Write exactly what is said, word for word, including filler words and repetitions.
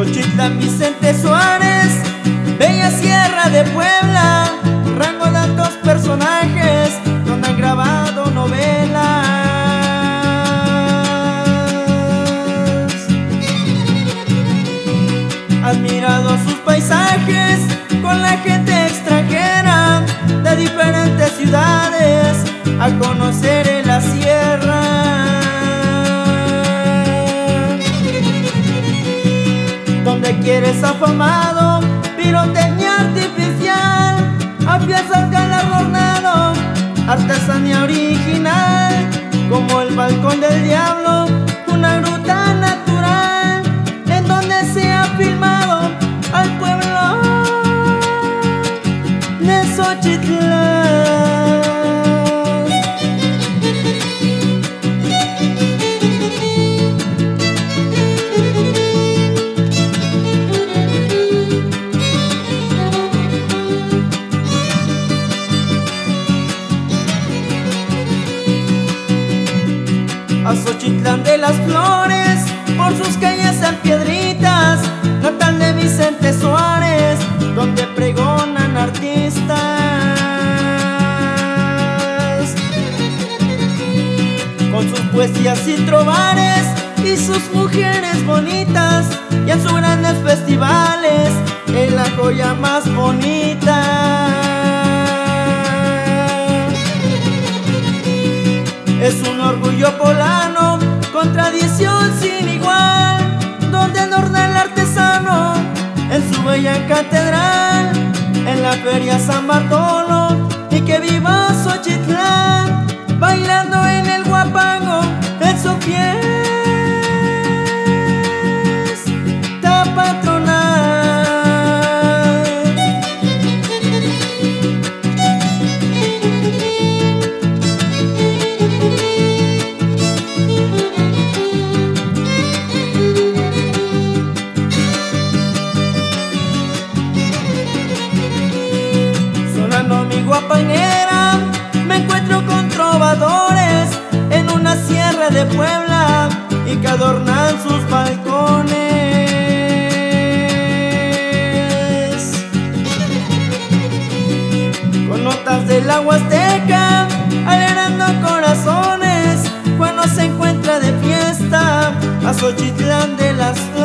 Xochitlán Vicente Suárez, bella sierra de Puebla, rango de altos personajes donde han grabado novelas. Admirado sus paisajes con la gente extranjera de diferentes ciudades a conocer en la sierra. Donde quieres afamado, pirotecnia artificial, afianzas galardonado, artesanía original, como el Balcón del Diablo, una gruta natural, en donde se ha filmado al pueblo de Xochitlán. A Xochitlán de las Flores, por sus calles en piedritas, natal de Vicente Suárez, donde pregonan artistas. Con sus poesías y trovares y sus mujeres bonitas, y en sus grandes festivales es la joya más bonita. Es un orgullo poblano, con tradición sin igual, donde adorna el artesano en su bella catedral, en la feria San Bartolo, y que viva Xochitlán, bailando en el guapango, en su fiesta patronal. Mi guapanguera, me encuentro con trovadores en una sierra de Puebla y que adornan sus balcones con notas de la Huasteca, alegrando corazones cuando se encuentra de fiesta a Xochitlán de las Flores.